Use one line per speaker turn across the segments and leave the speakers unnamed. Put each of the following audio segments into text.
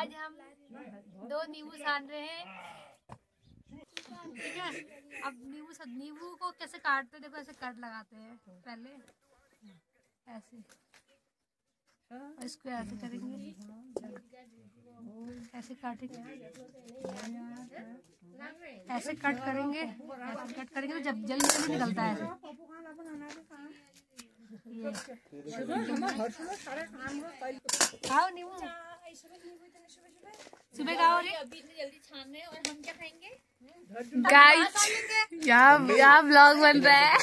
आज हम 2 नींबू सान रहे हैं, ठीक है। अब नींबू को कैसे काटते हैं, देखो ऐसे कट लगाते हैं पहले ऐसे, और इसको ऐसे करेंगे, ऐसे काटेंगे, ऐसे कट करेंगे, ऐसे कट करेंगे तो जब जल्दी जल्दी निकलता है। ये खाओ नींबू, सुबह खाओ। अभी इतनी जल्दी छान रहे हैं और हम क्या खाएंगे
गाइस, यहाँ ब्लॉग बन रहा है।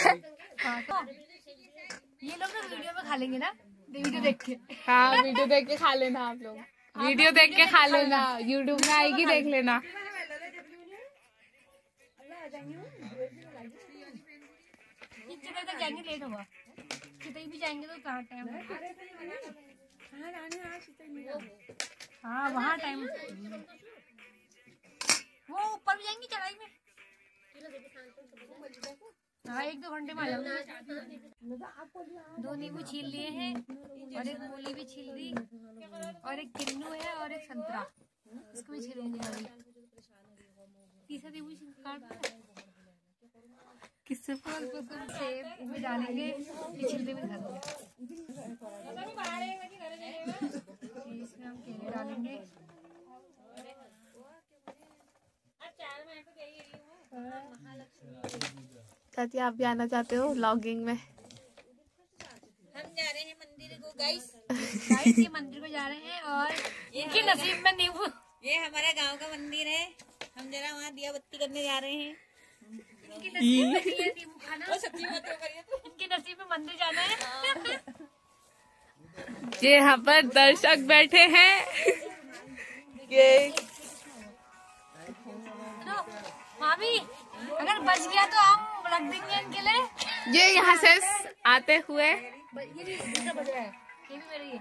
ये लोग ना वीडियो में खा लेंगे ना, वीडियो देख के।
हाँ, वीडियो देख के खा लेना आप लोग, वीडियो देख के खा लेना, यूट्यूब में आएगी देख लेना।
कितने तक जाएंगे, लेट होगा, कितने भी जाएंगे तो कहाँ टाइम। हाँ वहाँ टाइम, वो ऊपर भी जाएंगे चढ़ाई में। हाँ 1-2 घंटे में आ जाऊंगा। 2 नींबू छील लिए हैं और एक मूली भी छील दी, और एक किन्नू है और एक संतरा, इसको भी छीलेंगे अभी। तीसरा नींबू काट
किससे
सेब भी डालेंगे, छिलके भी डालेंगे, इसमें हम केले डालेंगे।
चाची आप भी आना चाहते हो व्लॉगिंग में?
हम जा रहे हैं मंदिर को गाइस।
ये मंदिर को जा रहे हैं और इनके नसीब में नींबू।
ये हमारा गांव का मंदिर है, हम जरा वहाँ दिया बत्ती करने जा रहे हैं।
इनके नसीब में नींबू खाना,
सच्ची बात करिए तो
इनके नसीब में मंदिर जाना है।
ये यहाँ पर दर्शक बैठे हैं। ये
मामी अगर बच गया तो हम रख देंगे इनके लिए।
ये यहाँ से आते हुए
ये भी बच रहा है, ये भी मेरे,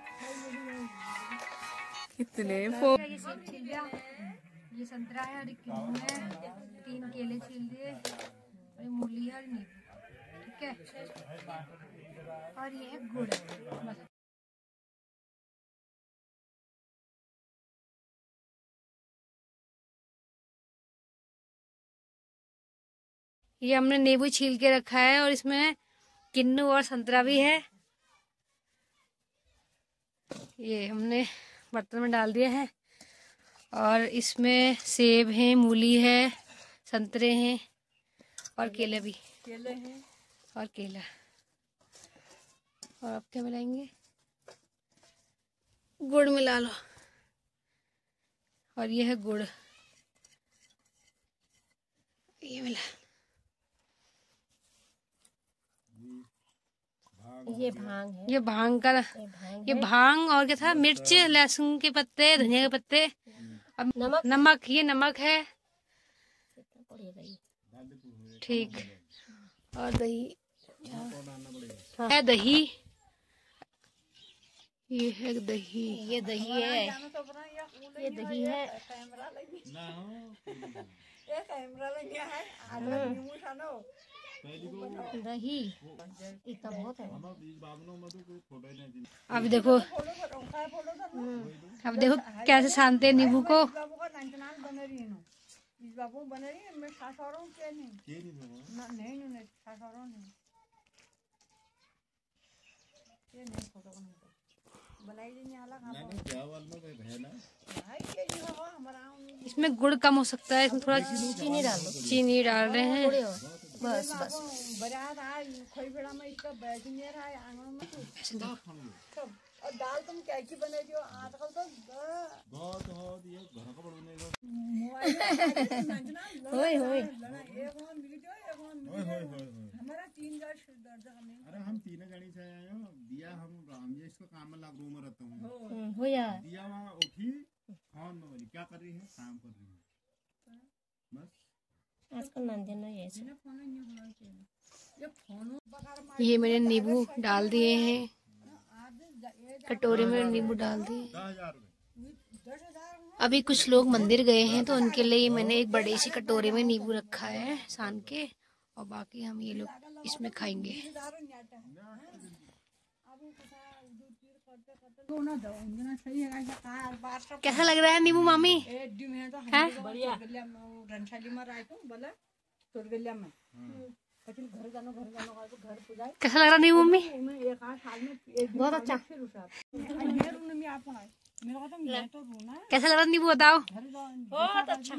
कितने
ये सेब छील दिया, ये संतरा है और एक किन्नू है, 3 केले छील दिए, और ये मूली है और नींबू, ठीक है। और ये है गुड़, बस। ये हमने नींबू छील के रखा है और इसमें किन्नू और संतरा भी है, ये हमने बर्तन में डाल दिया है। और इसमें सेब हैं, मूली है, संतरे हैं और केले भी, केले हैं और केला। और अब क्या मिलाएंगे, गुड़ मिला लो, और ये है गुड़, ये मिला,
ये भांग है,
ये भांग का, ये भांग और क्या था, मिर्च, लहसुन के पत्ते, धनिया के पत्ते, अब नमक, ये नमक है, ठीक। और दही है, दही, ये है दही,
ये दही है, ये दही है। दही इतना बहुत है।
अब देखो, कैसे छानते हैं नींबू को। इसमें गुड़ कम हो सकता है, इसमें थोड़ा चीनी डाल दो, चीनी डाल रहे हैं,
बस बस।
और दाल तुम क्या की बने जो आजकल तो
होय होय
हमारा 3 दर्द।
अरे हम 3 जनी से आए हो, दिया हम राम जी इसको काम में लाग रूम में रहता हूँ
हो यार।
दिया वहाँ उठी फोन में बोली क्या कर रही है, काम कर रही है, बस
आजकल नंदन नहीं है।
ये मैंने नींबू डाल दिए हैं, कटोरे में नींबू डाल दिए।
10,000
अभी कुछ लोग मंदिर गए हैं तो उनके लिए मैंने एक बड़ी सी कटोरे में नींबू रखा है सान के, और बाकी हम ये लोग इसमें खाएंगे।
को ना दो इंजना सही है कार बार सब
कैसा लग रहा है नींबू मामी?
ए डी में तो
हैं?
बढ़िया गलिया में रनशाली में राय को बोला तोड़ गलिया में પછી घर जानो का घर पुजाई
कैसा लग रहा नींबू मम्मी?
मैं एक आध साल में एक
बहुत अच्छा।
फिर उठा मैं रूम में आप आए मेरे को तो मैं तो रोना है
कैसा लग रहा नींबू बताओ?
घर जाओ बहुत अच्छा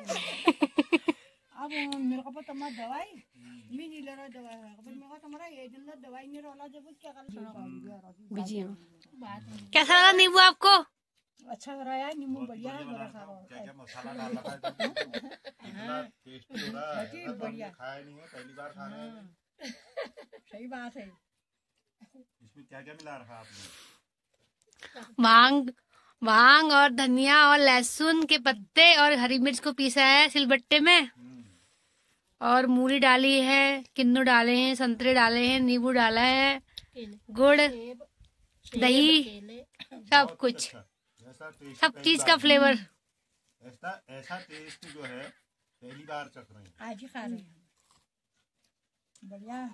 अब मेरे को पता मत दवाई मैं नहीं ले रहा दवाई पर मेरे को तुम्हारा ये दिन दवाई नहीं रोला जब क्या कर
बिजी हूँ। कैसा लगा नींबू आपको?
अच्छा हो रहा है नींबू बढ़िया है मेरा खा रहा
क्या क्या मसाला डाल रखा है इतना टेस्टी हो रहा है ऐसा तो हमने खाया नहीं है पहली बार खा रहे हैं
सही बात है
इसमें क्या क्या मिला रखा आपने
भांग और धनिया और लहसुन के पत्ते और हरी मिर्च को पीसा है सिलबट्टे में और मूली डाली है, किन्नू डाले हैं, संतरे डाले हैं, नींबू डाला है, गुड़, दही, सब कुछ, सब चीज का फ्लेवर।
ऐसा टेस्ट जो है पहली बार चख रहे हैं
आज ही खा रहे हैं बढ़िया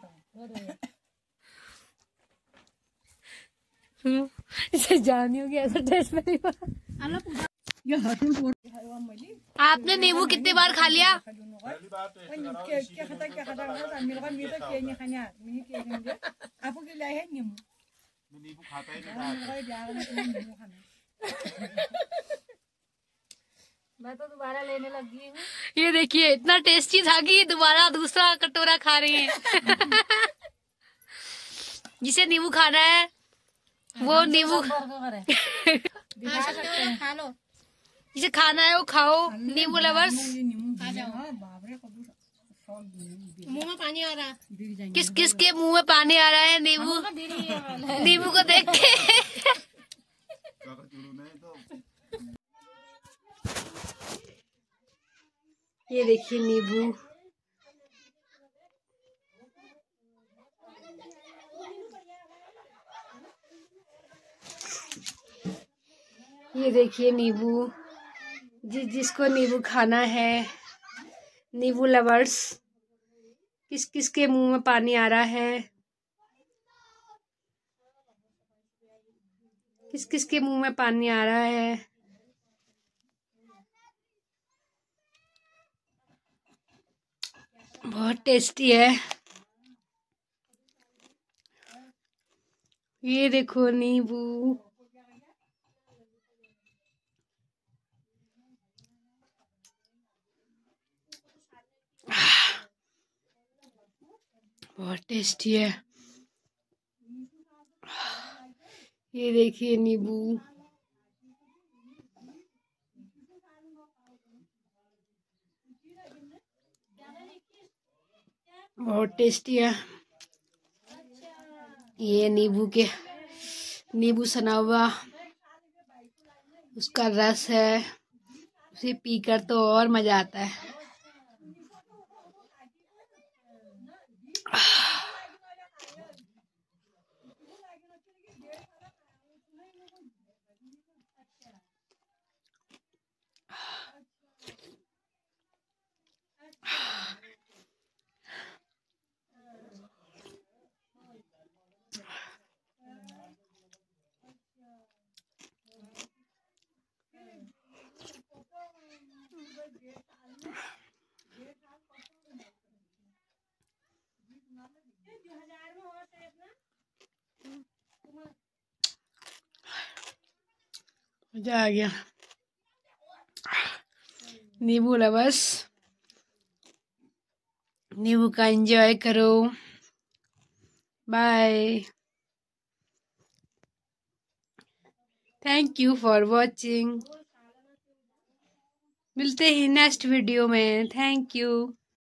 इसे जानी होगी ऐसा टेस्ट पहली बार।
ये हसन तोड़
आपने नींबू कितनी बार खा लिया?
पहली बार
क्या खाता मेरे को नहीं तो क्या नहीं खाना मैंने क्या नहीं आपको क्या लाया है नींबू
नींबू खाता ही नहीं था
मैं तो दोबारा लेने लगी हूँ।
ये देखिए इतना टेस्टी था कि दोबारा दूसरा कटोरा खा रही हैं। जिसे नींबू खाना है वो नींबू
खा लो।
जिसे खाना है वो खाओ। नींबू लवर्स
मुंह में पानी आ रहा।
किस किस के मुंह में पानी आ रहा है नींबू नींबू को देख के। ये देखिए नींबू ये देखिए नींबू जिसको नींबू खाना है नींबू लवर्स किस किस के मुंह में पानी आ रहा है किस किस के मुंह में पानी आ रहा है। बहुत टेस्टी है। ये देखो नींबू बहुत टेस्टी है। ये देखिए नींबू बहुत टेस्टी है। ये नींबू सना हुआ उसका रस है उसे पीकर तो और मजा आता है। मजा आ गया। नींबू लवर्स नींबू का एंजॉय करो। Bye. Thank you for watching. मिलते हैं नेक्स्ट वीडियो में। Thank you.